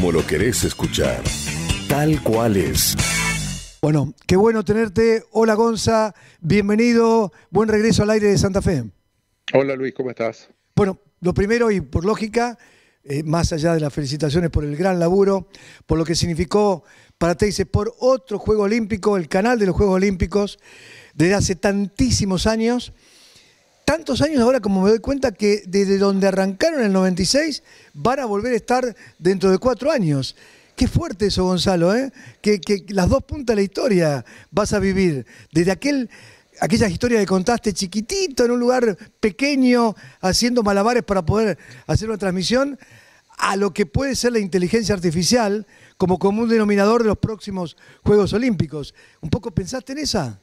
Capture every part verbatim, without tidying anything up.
como lo querés escuchar, tal cual es. Bueno, qué bueno tenerte. Hola Gonza, bienvenido, buen regreso al aire de Santa Fe. Hola Luis, ¿cómo estás? Bueno, lo primero y por lógica, eh, más allá de las felicitaciones por el gran laburo, por lo que significó para Teis, por otro Juego Olímpico, el canal de los Juegos Olímpicos, desde hace tantísimos años. Tantos años ahora como me doy cuenta que desde donde arrancaron en el noventa y seis van a volver a estar dentro de cuatro años. Qué fuerte eso, Gonzalo, ¿eh? Que, que las dos puntas de la historia vas a vivir. Desde aquel, aquella historia que contaste chiquitito, en un lugar pequeño, haciendo malabares para poder hacer una transmisión, a lo que puede ser la inteligencia artificial como común denominador de los próximos Juegos Olímpicos. ¿Un poco pensaste en esa?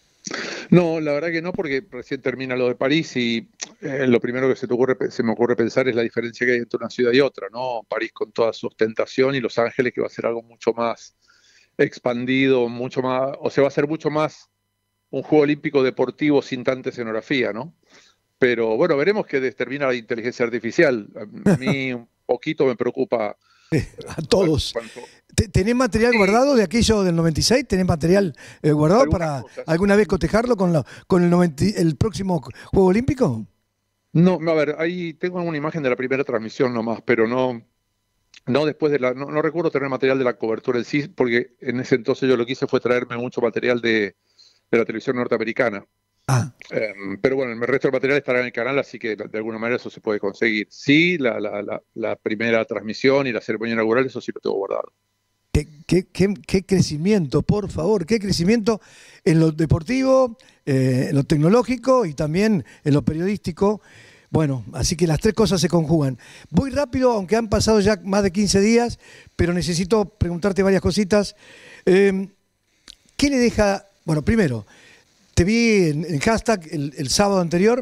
No, la verdad que no, porque recién termina lo de París y eh, lo primero que se, te ocurre, se me ocurre pensar es la diferencia que hay entre una ciudad y otra, ¿no? París con toda su ostentación y Los Ángeles que va a ser algo mucho más expandido, mucho más, o sea, va a ser mucho más un juego olímpico deportivo sin tanta escenografía, ¿no? Pero bueno, veremos qué determina la inteligencia artificial. A mí un poquito me preocupa. A todos. Cuanto... ¿Tenés material sí. guardado de aquello del noventa y seis? ¿Tenés material eh, guardado Algunas para cosas. alguna vez cotejarlo con, la, con el, noventa, el próximo Juego Olímpico? No, a ver, ahí tengo una imagen de la primera transmisión nomás, pero no, no después de la, no, no recuerdo tener material de la cobertura en sí, porque en ese entonces yo lo que hice fue traerme mucho material de, de la televisión norteamericana. Ah. Um, pero bueno, el resto del material estará en el canal, así que de alguna manera eso se puede conseguir. Sí, la, la, la, la primera transmisión y la ceremonia inaugural, eso sí lo tengo guardado. Qué, qué, qué, qué crecimiento, por favor, qué crecimiento en lo deportivo, eh, en lo tecnológico y también en lo periodístico. Bueno, así que las tres cosas se conjugan. Voy rápido, aunque han pasado ya más de quince días, pero necesito preguntarte varias cositas. Eh, ¿Qué le deja? Bueno, primero, te vi en, en hashtag el, el sábado anterior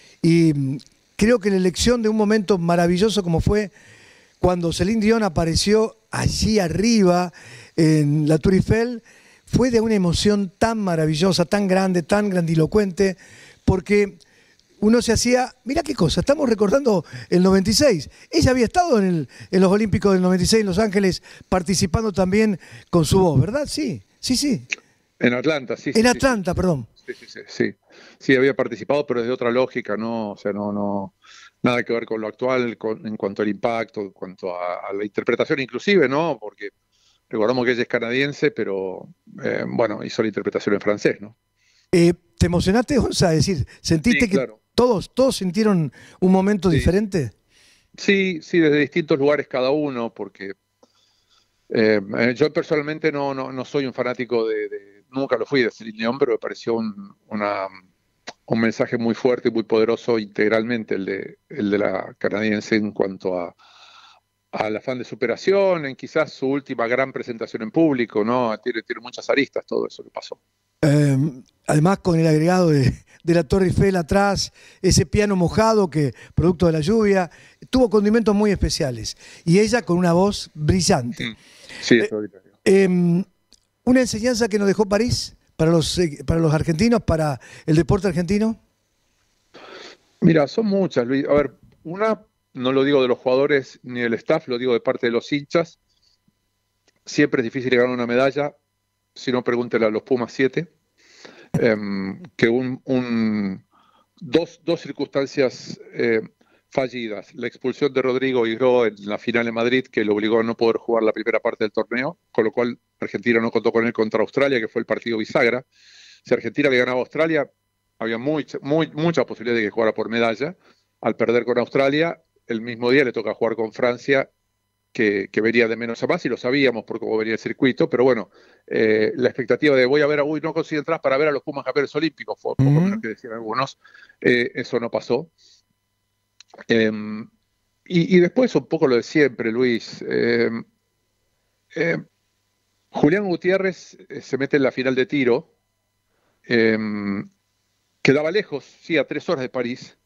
y creo que la elección de un momento maravilloso como fue cuando Celine Dion apareció allí arriba en la Tour Eiffel, fue de una emoción tan maravillosa, tan grande, tan grandilocuente, porque uno se hacía, mira qué cosa, estamos recordando el noventa y seis, ella había estado en, el, en los Olímpicos del noventa y seis en Los Ángeles participando también con su voz, ¿verdad? Sí, sí, sí. En Atlanta, sí. En sí, Atlanta, sí, perdón. Sí, sí, sí, sí. Sí, había participado, pero desde otra lógica, no, o sea, no, no, nada que ver con lo actual, con, en cuanto al impacto, en cuanto a, a la interpretación inclusive, ¿no? Porque recordamos que ella es canadiense, pero eh, bueno, hizo la interpretación en francés, ¿no? Eh, ¿Te emocionaste, Gonza? Es decir, ¿sentiste Sí, claro. que todos, todos sintieron un momento Sí. diferente? Sí, sí, desde distintos lugares cada uno, porque eh, yo personalmente no, no, no soy un fanático de, de, nunca lo fui de Celine Dion, pero me pareció un, una, un mensaje muy fuerte y muy poderoso integralmente el de, el de la canadiense en cuanto a al afán de superación, en quizás su última gran presentación en público, ¿no? Tiene, tiene muchas aristas todo eso que pasó. Eh, además con el agregado de, de la Torre Eiffel atrás, ese piano mojado que, producto de la lluvia, tuvo condimentos muy especiales. Y ella con una voz brillante. Sí, eso ahorita digo. Eh, eh, ¿Una enseñanza que nos dejó París para los, para los argentinos, para el deporte argentino? Mira, son muchas, Luis. A ver, una, no lo digo de los jugadores ni del staff, lo digo de parte de los hinchas. Siempre es difícil ganar una medalla, si no pregúntele a los Pumas siete. Eh, que un, un, dos, dos circunstancias eh, fallidas. La expulsión de Rodrigo Higuero en la final en Madrid, que lo obligó a no poder jugar la primera parte del torneo, con lo cual Argentina no contó con él contra Australia, que fue el partido bisagra. Si Argentina le ganaba a Australia, había muy, muy, mucha posibilidad de que jugara por medalla. Al perder con Australia, el mismo día le toca jugar con Francia, que, que vería de menos a más, y lo sabíamos por cómo venía el circuito, pero bueno, eh, la expectativa de voy a ver a, uy, no consigo entrar para ver a los Pumas campeones olímpicos, fue poco Uh-huh. menos que decían algunos, eh, eso no pasó. Eh, y, y después un poco lo de siempre, Luis. Eh, eh, Julián Gutiérrez se mete en la final de tiro, eh, quedaba lejos, sí, a tres horas de París,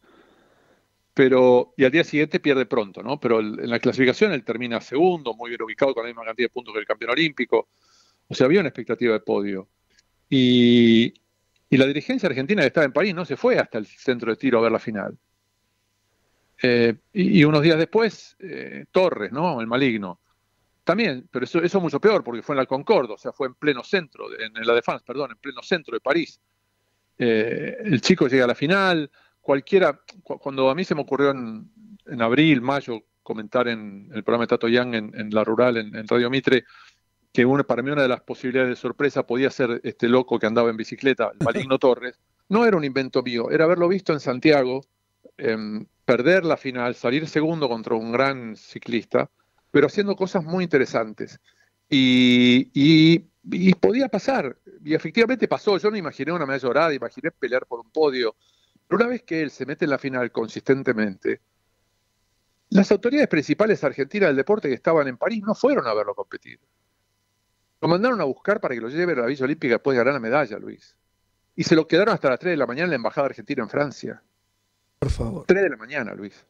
pero y al día siguiente pierde pronto, ¿no? Pero el, en la clasificación él termina segundo, muy bien ubicado, con la misma cantidad de puntos que el campeón olímpico. O sea, había una expectativa de podio. Y, y la dirigencia argentina que estaba en París no se fue hasta el centro de tiro a ver la final. Eh, y, y unos días después, eh, Torres, ¿no? El maligno, También, pero eso, eso es mucho peor, porque fue en la Concorde, o sea, fue en pleno centro, en, en la Défense, perdón, en pleno centro de París. Eh, el chico llega a la final, cualquiera, cu cuando a mí se me ocurrió en, en abril, mayo, comentar en el programa de Tato Yang en, en La Rural, en, en Radio Mitre, que una, para mí una de las posibilidades de sorpresa podía ser este loco que andaba en bicicleta, el Maligno Torres, no era un invento mío, era haberlo visto en Santiago, eh, perder la final, salir segundo contra un gran ciclista, pero haciendo cosas muy interesantes. Y, y, y podía pasar, y efectivamente pasó. Yo no imaginé una medalla dorada, imaginé pelear por un podio. Pero una vez que él se mete en la final consistentemente, las autoridades principales argentinas del deporte que estaban en París no fueron a verlo competir. Lo mandaron a buscar para que lo lleve a la Villa Olímpica después de ganar la medalla, Luis. Y se lo quedaron hasta las tres de la mañana en la Embajada Argentina en Francia. Por favor. tres de la mañana, Luis.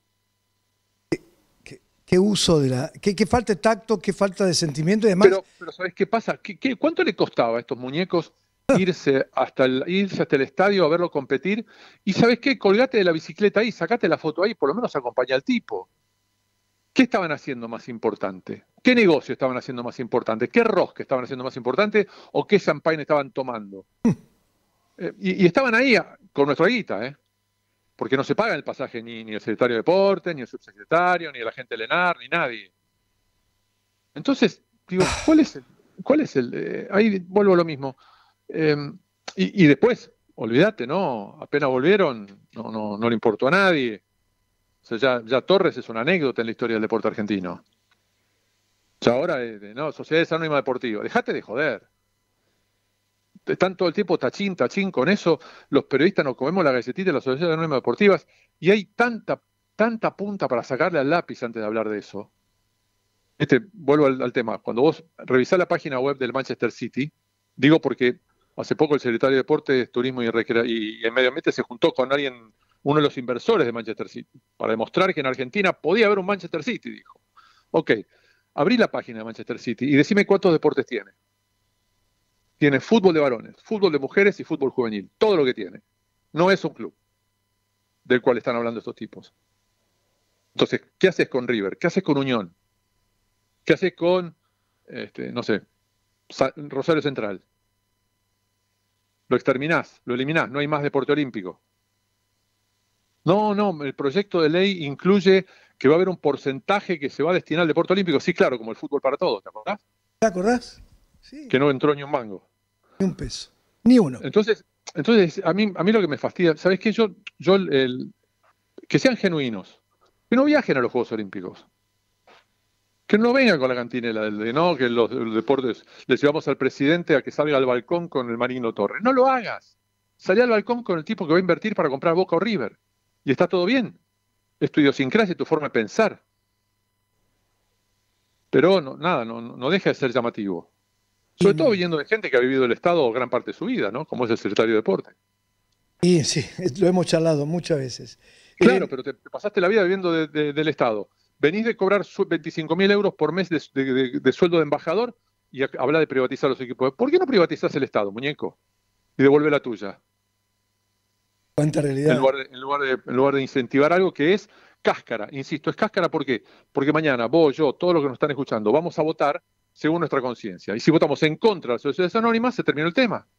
Qué uso de la... Qué, qué falta de tacto, qué falta de sentimiento y demás. Pero, pero ¿sabes qué pasa? ¿Qué, qué, ¿Cuánto le costaba a estos muñecos irse hasta, el, irse hasta el estadio a verlo competir? Y ¿sabes qué? Colgate de la bicicleta ahí, sacate la foto ahí, por lo menos acompaña al tipo. ¿Qué estaban haciendo más importante? ¿Qué negocio estaban haciendo más importante? ¿Qué rosca estaban haciendo más importante? ¿O qué champagne estaban tomando? eh, y, y estaban ahí con nuestra guita, ¿eh? Porque no se paga el pasaje ni, ni el secretario de Deportes, ni el subsecretario, ni el agente Lenar, ni nadie. Entonces, digo, ¿cuál es el...? ¿Cuál es el eh, ahí vuelvo a lo mismo. Eh, y, y después, olvídate, ¿no? Apenas volvieron, no, no, no le importó a nadie. O sea, ya, ya Torres es una anécdota en la historia del deporte argentino. O sea, ahora, eh, no, Sociedades Anónimas Deportivas. Dejate de joder. Están todo el tiempo tachín, tachín con eso, los periodistas nos comemos la galletita de las Sociedades Anónimas Deportivas y hay tanta, tanta punta para sacarle al lápiz antes de hablar de eso. Este, vuelvo al, al tema, cuando vos revisás la página web del Manchester City, digo porque hace poco el secretario de Deportes, Turismo y, Recre y, y en Medio Ambiente se juntó con alguien, uno de los inversores de Manchester City, para demostrar que en Argentina podía haber un Manchester City, dijo. Ok, abrí la página de Manchester City y decime cuántos deportes tiene. Tiene fútbol de varones, fútbol de mujeres y fútbol juvenil. Todo lo que tiene. No es un club del cual están hablando estos tipos. Entonces, ¿qué haces con River? ¿Qué haces con Unión? ¿Qué haces con, este, no sé, Rosario Central? Lo exterminás, lo eliminás, no hay más deporte olímpico. No, no, el proyecto de ley incluye que va a haber un porcentaje que se va a destinar al deporte olímpico. Sí, claro, como el fútbol para todos, ¿te acordás? ¿Te acordás? Sí. Que no entró ni un mango. Ni un peso. Ni uno. Entonces, entonces a mí, a mí lo que me fastidia, ¿sabes qué? Yo, yo el, el, que sean genuinos, que no viajen a los Juegos Olímpicos, que no vengan con la cantinela del de no, que los, los deportes les llevamos al presidente a que salga al balcón con el Maligno Torres. No lo hagas. Salí al balcón con el tipo que va a invertir para comprar Boca o River. Y está todo bien. Es tu idiosincrasia, tu forma de pensar. Pero no, nada, no, no deja de ser llamativo. Sobre todo viniendo de gente que ha vivido el Estado gran parte de su vida, ¿no? Como es el secretario de Deporte. Y sí, lo hemos charlado muchas veces. Claro, eh, pero te, te pasaste la vida viviendo de, de, del Estado. Venís de cobrar veinticinco mil euros por mes de, de, de, de sueldo de embajador y habla de privatizar los equipos. ¿Por qué no privatizás el Estado, muñeco? Y devuelve la tuya. Cuánta realidad. En lugar, de, en, lugar de, en lugar de incentivar algo que es cáscara. Insisto, es cáscara ¿por qué? Porque mañana vos, yo, todos los que nos están escuchando, vamos a votar según nuestra conciencia. Y si votamos en contra de las sociedades anónimas, se terminó el tema.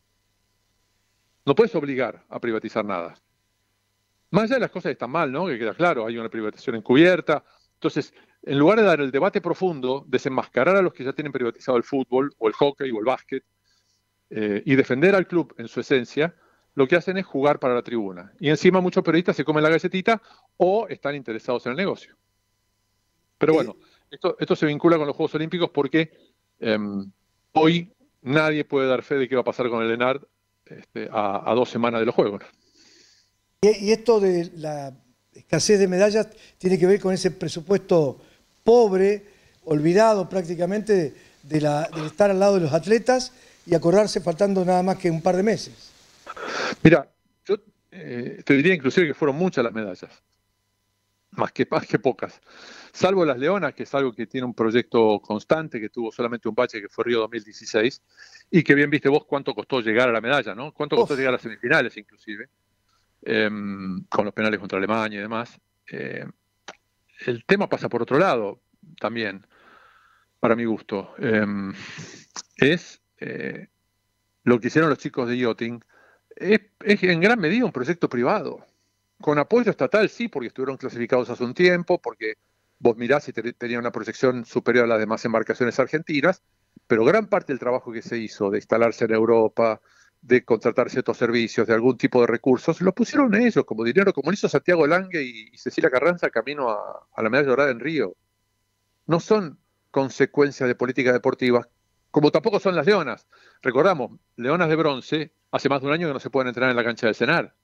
No puedes obligar a privatizar nada. Más allá de las cosas que están mal, ¿no? Que queda claro, hay una privatización encubierta. Entonces, en lugar de dar el debate profundo, desenmascarar a los que ya tienen privatizado el fútbol, o el hockey, o el básquet, eh, y defender al club en su esencia, lo que hacen es jugar para la tribuna. Y encima muchos periodistas se comen la galletita o están interesados en el negocio. Pero bueno, esto, esto se vincula con los Juegos Olímpicos porque eh, hoy nadie puede dar fe de qué va a pasar con el ENAR este, a, a dos semanas de los Juegos. Y, y esto de la escasez de medallas tiene que ver con ese presupuesto pobre, olvidado prácticamente de, de, la, de estar al lado de los atletas y acordarse faltando nada más que un par de meses. Mira, yo eh, te diría inclusive que fueron muchas las medallas, más que, más que pocas. Salvo las Leonas, que es algo que tiene un proyecto constante, que tuvo solamente un bache que fue Río dos mil dieciséis, y que bien viste vos cuánto costó llegar a la medalla, ¿no? Cuánto costó Uf. llegar a las semifinales inclusive, eh, con los penales contra Alemania y demás. Eh, el tema pasa por otro lado también. para mi gusto. Eh, es eh, lo que hicieron los chicos de Yachting. Es, es en gran medida un proyecto privado. Con apoyo estatal, sí, porque estuvieron clasificados hace un tiempo, porque vos mirás y te, tenía una proyección superior a las demás embarcaciones argentinas, pero gran parte del trabajo que se hizo de instalarse en Europa, de contratar ciertos servicios, de algún tipo de recursos, lo pusieron ellos como dinero, como lo hizo Santiago Lange y, y Cecilia Carranza camino a, a la medalla dorada en Río. No son consecuencias de políticas deportivas, como tampoco son las leonas. Recordamos, leonas de bronce, hace más de un año que no se pueden entrenar en la cancha del Senar.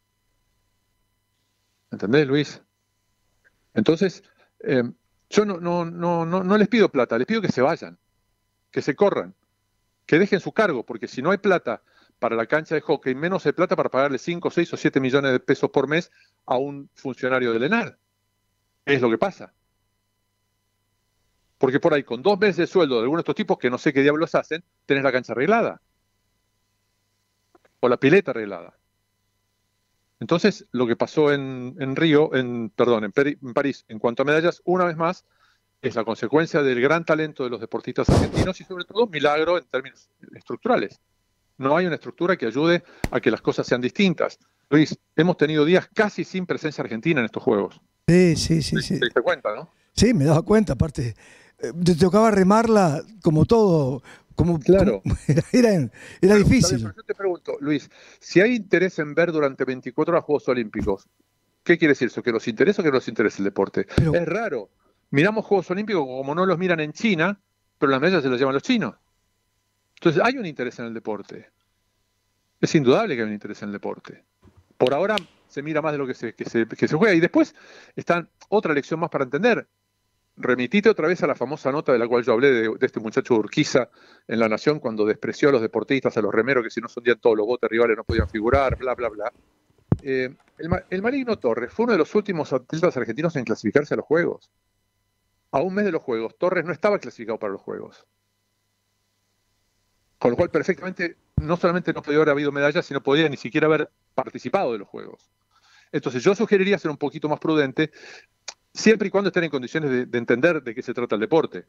¿Entendés, Luis? Entonces, eh, yo no, no, no, no, no les pido plata, les pido que se vayan, que se corran, que dejen su cargo, porque si no hay plata para la cancha de hockey, menos hay plata para pagarle cinco, seis o siete millones de pesos por mes a un funcionario del ENAR. Es lo que pasa. Porque por ahí, con dos meses de sueldo de algunos de estos tipos que no sé qué diablos hacen, tenés la cancha arreglada. O la pileta arreglada. Entonces, lo que pasó en, en Río, en, perdón, en, Peri, en París, en cuanto a medallas, una vez más, es la consecuencia del gran talento de los deportistas argentinos y sobre todo un milagro en términos estructurales. No hay una estructura que ayude a que las cosas sean distintas. Luis, hemos tenido días casi sin presencia argentina en estos Juegos. Sí, sí, sí. sí. ¿Te diste cuenta, no? Sí, me daba cuenta, aparte. Eh, te tocaba remarla como todo, como, claro. como era, era pero, difícil. Bien, yo te pregunto, Luis, si hay interés en ver durante veinticuatro horas Juegos Olímpicos, ¿qué quiere decir eso? ¿Que nos interesa o que no nos interesa el deporte? Pero, es raro. Miramos Juegos Olímpicos como no los miran en China, pero las medallas se las llevan los chinos. Entonces hay un interés en el deporte. Es indudable que hay un interés en el deporte. Por ahora se mira más de lo que se, que se, que se juega. Y después está otra lección más para entender. Remitite otra vez a la famosa nota de la cual yo hablé de, de este muchacho Urquiza en La Nación cuando despreció a los deportistas, a los remeros, que si no sondían todos los botes rivales no podían figurar, bla, bla, bla. Eh, el, el Maligno Torres fue uno de los últimos atletas argentinos en clasificarse a los Juegos. A un mes de los Juegos, Torres no estaba clasificado para los Juegos. Con lo cual, perfectamente, no solamente no podía haber habido medallas, sino podía ni siquiera haber participado de los Juegos. Entonces, yo sugeriría ser un poquito más prudente, siempre y cuando estén en condiciones de, de entender de qué se trata el deporte.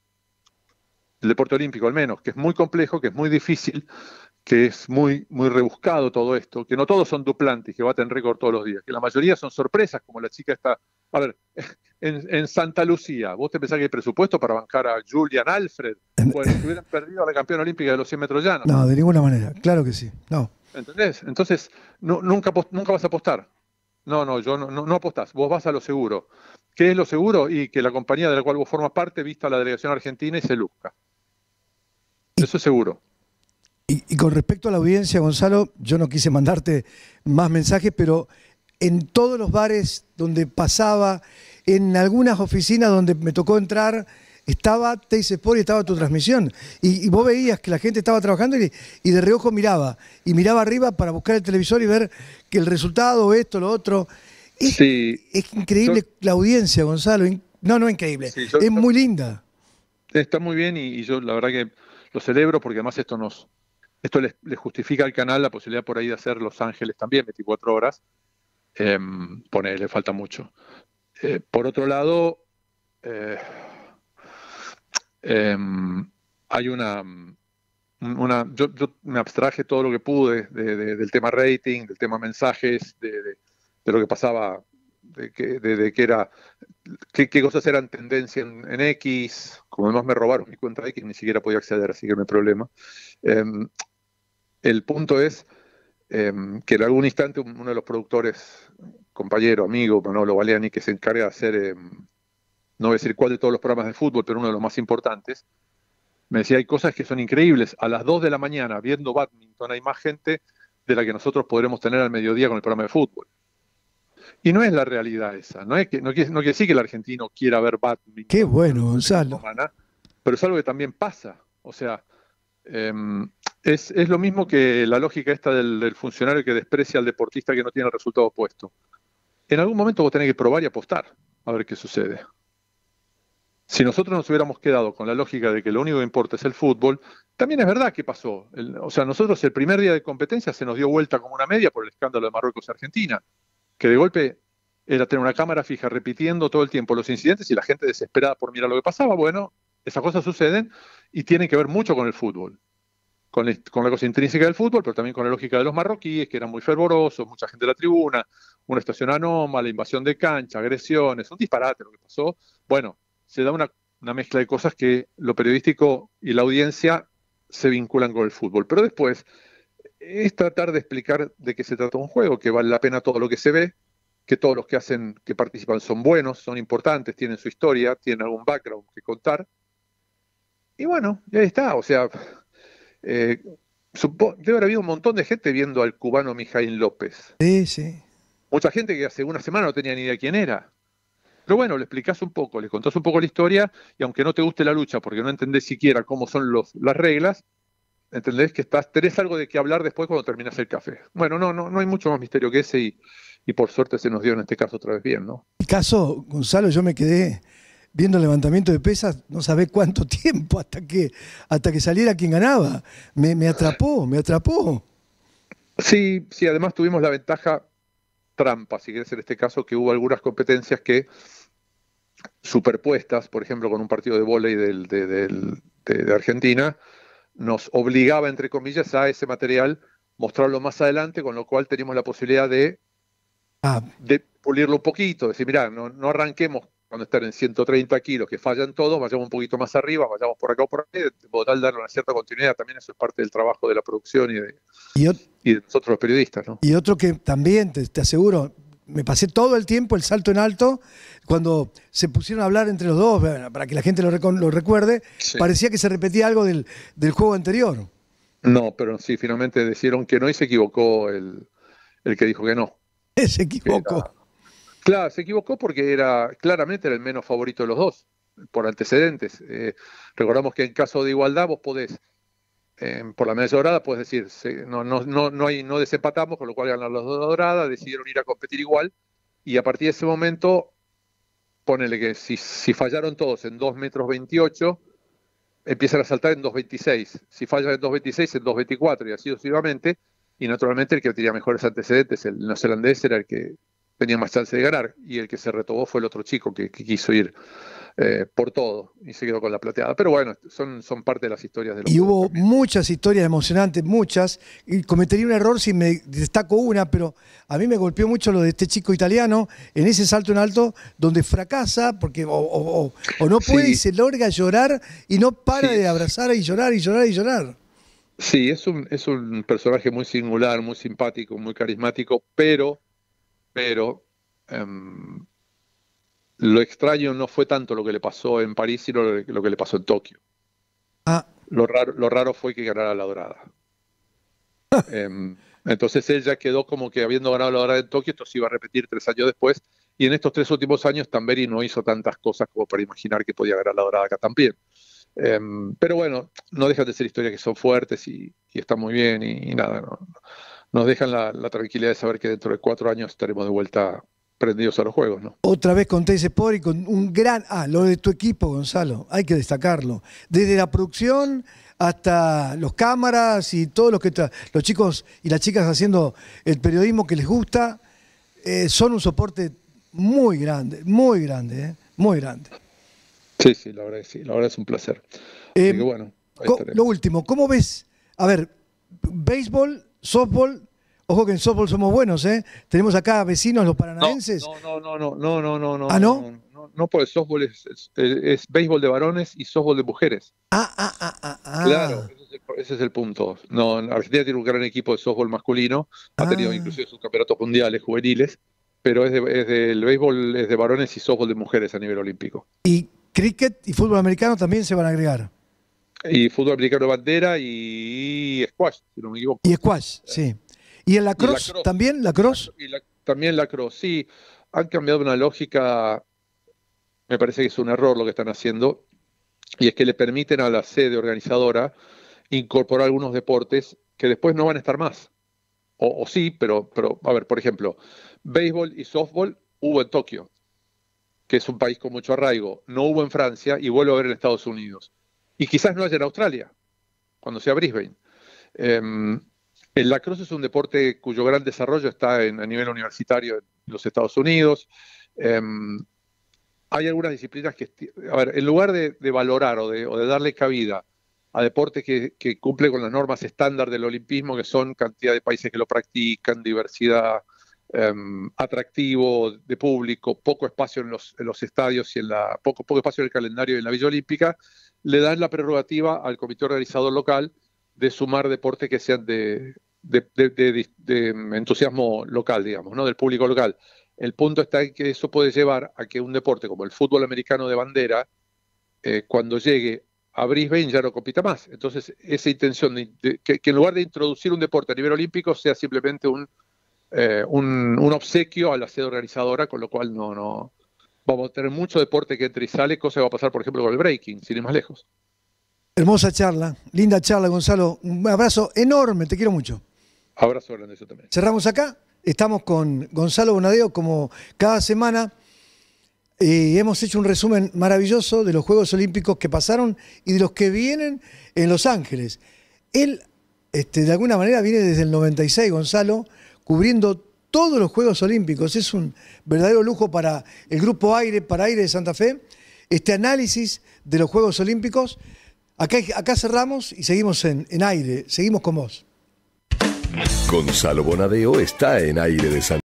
El deporte olímpico, al menos, que es muy complejo, que es muy difícil, que es muy, muy rebuscado todo esto, que no todos son duplantes, que baten récord todos los días, que la mayoría son sorpresas, como la chica está. A ver, en, en Santa Lucía, ¿vos te pensás que hay presupuesto para bancar a Julian Alfred? Bueno, si hubieran perdido a la campeona olímpica de los cien metros llanos. No, de ninguna manera, claro que sí. No. ¿Entendés? Entonces, no, nunca, nunca vas a apostar. No, no, yo no, no, no apostás, vos vas a lo seguro. ¿Qué es lo seguro? Y que la compañía de la cual vos formas parte vista a la delegación argentina y se luzca. Eso es seguro. Y, y con respecto a la audiencia, Gonzalo, yo no quise mandarte más mensajes, pero en todos los bares donde pasaba, en algunas oficinas donde me tocó entrar, estaba Teis Sport y estaba tu transmisión. Y, y vos veías que la gente estaba trabajando y, y de reojo miraba. Y miraba arriba para buscar el televisor y ver que el resultado, esto, lo otro. Es, sí, es increíble yo, la audiencia, Gonzalo. No, no increíble. Sí, yo, es muy linda. Está muy bien y, y yo la verdad que lo celebro porque además esto nos esto les, les justifica al canal la posibilidad por ahí de hacer Los Ángeles también, veinticuatro horas. Eh, pone, le falta mucho. Eh, por otro lado, eh, eh, hay una... una yo, yo me abstraje todo lo que pude de, de, del tema rating, del tema mensajes, de, de, de lo que pasaba, de que, de, de que era, qué, qué cosas eran tendencia en, en X. Como además me robaron mi cuenta de X, ni siquiera podía acceder, así que no hay problema. Eh, el punto es eh, que en algún instante uno de los productores, compañero, amigo, Manolo Baleani, que se encarga de hacer, eh, no voy a decir cuál de todos los programas de fútbol, pero uno de los más importantes, me decía, hay cosas que son increíbles. A las dos de la mañana, viendo bádminton, hay más gente de la que nosotros podremos tener al mediodía con el programa de fútbol. Y no es la realidad esa. No, es que, no, quiere, no quiere decir que el argentino quiera ver bádminton. Qué bueno, Gonzalo. Semana, pero es algo que también pasa. O sea, eh, es, es lo mismo que la lógica esta del, del funcionario que desprecia al deportista que no tiene el resultado opuesto. En algún momento vos tenés que probar y apostar a ver qué sucede. Si nosotros nos hubiéramos quedado con la lógica de que lo único que importa es el fútbol, también es verdad que pasó. El, o sea, nosotros el primer día de competencia se nos dio vuelta como una media por el escándalo de Marruecos y Argentina, que de golpe era tener una cámara fija repitiendo todo el tiempo los incidentes y la gente desesperada por mirar lo que pasaba. Bueno, esas cosas suceden y tienen que ver mucho con el fútbol, con, el, con la cosa intrínseca del fútbol, pero también con la lógica de los marroquíes, que eran muy fervorosos, mucha gente de la tribuna, una estación anómala, invasión de cancha, agresiones, un disparate lo que pasó. Bueno, se da una, una mezcla de cosas que lo periodístico y la audiencia se vinculan con el fútbol. Pero después es tratar de explicar de qué se trata un juego, que vale la pena todo lo que se ve, que todos los que hacen, que participan son buenos, son importantes, tienen su historia, tienen algún background que contar. Y bueno, y ahí está, o sea, eh, supo, debe haber habido un montón de gente viendo al cubano Mijaín López. Sí, sí. Mucha gente que hace una semana no tenía ni idea quién era. Pero bueno, le explicás un poco, le contás un poco la historia, y aunque no te guste la lucha, porque no entendés siquiera cómo son los, las reglas, entendés que estás, tenés algo de qué hablar después cuando terminas el café. Bueno, no, no, no hay mucho más misterio que ese, y, y por suerte se nos dio en este caso otra vez bien, ¿no? El caso, Gonzalo, yo me quedé viendo el levantamiento de pesas, no sabés cuánto tiempo hasta que, hasta que saliera quien ganaba. Me, me atrapó, me atrapó. Sí, sí, además tuvimos la ventaja trampa, si querés en este caso, que hubo algunas competencias que superpuestas, por ejemplo, con un partido de vóley del, de, del, de, de Argentina, nos obligaba, entre comillas, a ese material mostrarlo más adelante, con lo cual teníamos la posibilidad de, Ah, de pulirlo un poquito, decir, mirá, no, no arranquemos cuando están en ciento treinta kilos, que fallan todos, vayamos un poquito más arriba, vayamos por acá o por ahí, de modo tal darle una cierta continuidad. También eso es parte del trabajo de la producción y de, y, ot- y de nosotros los periodistas, ¿no? y otro que también, te, te aseguro, me pasé todo el tiempo el salto en alto, cuando se pusieron a hablar entre los dos, bueno, para que la gente lo, recon- lo recuerde, Sí. parecía que se repetía algo del, del juego anterior. No, pero sí, finalmente decidieron que no y se equivocó el, el que dijo que no. Se Que equivocó. era- Claro, se equivocó porque era claramente era el menos favorito de los dos, por antecedentes. Eh, recordamos que en caso de igualdad vos podés, eh, por la medalla dorada, puedes decir, se- no, no, no, no, hay, no desempatamos, con lo cual ganan las dos doradas, decidieron ir a competir igual, y a partir de ese momento, ponele que si, si fallaron todos en dos metros veintiocho, empiezan a saltar en dos veintiséis. Si fallan en dos veintiséis, en dos veinticuatro, y así sucesivamente. Y naturalmente el que tenía mejores antecedentes, el neozelandés, era el que tenía más chance de ganar, y el que se retobó fue el otro chico que, que quiso ir eh, por todo y se quedó con la plateada. Pero bueno, son, son parte de las historias de los Y juegos hubo también. muchas historias emocionantes, muchas, y cometería un error si me destaco una, pero a mí me golpeó mucho lo de este chico italiano en ese salto en alto, donde fracasa porque o, o- o- o no puede Sí. y se larga a llorar y no para Sí. de abrazar y llorar y llorar y llorar. Sí, es un, es un personaje muy singular, muy simpático, muy carismático, pero, pero em, lo extraño no fue tanto lo que le pasó en París, sino lo, lo que le pasó en Tokio. Ah, Lo raro, lo raro fue que ganara la dorada. Em, entonces él ya quedó como que habiendo ganado la dorada en Tokio, esto se iba a repetir tres años después, y en estos tres últimos años Tamberi no hizo tantas cosas como para imaginar que podía ganar la dorada acá también. Em, pero bueno, no dejan de ser historias que son fuertes y, y están muy bien, y, y nada, no, nos dejan la, la tranquilidad de saber que dentro de cuatro años estaremos de vuelta prendidos a los juegos, ¿no? otra vez con Teis Sport y con un gran... Ah, lo de tu equipo, Gonzalo, hay que destacarlo. Desde la producción hasta los cámaras y todos los, que tra- los chicos y las chicas haciendo el periodismo que les gusta, eh, son un soporte muy grande, muy grande, eh, muy grande. Sí, sí, la verdad que sí, la verdad es un placer. Eh, Así que bueno, ahí co- estaremos. lo último, ¿cómo ves? A ver, béisbol, softball, ojo que en softball somos buenos, ¿eh? Tenemos acá vecinos, los paranaenses. No, no, no, no, no, no, no, ¿Ah, no, no? no, no, no, porque el softball es, es, es béisbol de varones y softball de mujeres. Ah, ah, ah, ah, ah. Claro, ese es, el, ese es el punto. No, Argentina tiene un gran equipo de softball masculino, ha tenido Ah. inclusive sus campeonatos mundiales juveniles, pero es, de, es del béisbol es de varones y softball de mujeres a nivel olímpico. Y cricket y fútbol americano también se van a agregar. Y fútbol americano de bandera y squash, si no me equivoco. Y squash, sí. ¿Y el lacrosse lacrosse. también? ¿Lacrosse? Y la- también lacrosse, sí, han cambiado una lógica, me parece que es un error lo que están haciendo, y es que le permiten a la sede organizadora incorporar algunos deportes que después no van a estar más. O, o sí, pero, pero, a ver, por ejemplo, béisbol y softball hubo en Tokio, que es un país con mucho arraigo, no hubo en Francia y vuelve a haber en Estados Unidos. Y quizás no haya en Australia, cuando sea Brisbane. Eh, el lacrosse es un deporte cuyo gran desarrollo está en, a nivel universitario en los Estados Unidos. Eh, hay algunas disciplinas que, a ver, en lugar de, de valorar o de, o de darle cabida a deportes que, que cumplen con las normas estándar del olimpismo, que son cantidad de países que lo practican, diversidad, eh, atractivo de público, poco espacio en los, en los estadios y en la poco, poco espacio en el calendario y en la Villa Olímpica, le dan la prerrogativa al comité organizador local de sumar deportes que sean de, de, de, de, de, de entusiasmo local, digamos, ¿no? Del público local. El punto está en que eso puede llevar a que un deporte como el fútbol americano de bandera, eh, cuando llegue a Brisbane ya no compita más. Entonces, esa intención de, de, que, que en lugar de introducir un deporte a nivel olímpico sea simplemente un, eh, un, un obsequio a la sede organizadora, con lo cual no, no vamos a tener mucho deporte que entra y sale, cosa que va a pasar, por ejemplo, con el breaking, sin ir más lejos. Hermosa charla, linda charla, Gonzalo. Un abrazo enorme, te quiero mucho. Abrazo grande, yo también. Cerramos acá. Estamos con Gonzalo Bonadeo como cada semana. Y hemos hecho un resumen maravilloso de los Juegos Olímpicos que pasaron y de los que vienen en Los Ángeles. Él, este, de alguna manera, viene desde el noventa y seis, Gonzalo, cubriendo todos los Juegos Olímpicos. Es un verdadero lujo para el Grupo Aire, para Aire de Santa Fe, este análisis de los Juegos Olímpicos. Acá, acá cerramos y seguimos en, en Aire, seguimos con vos. Gonzalo Bonadeo está en Aire de Santa Fe.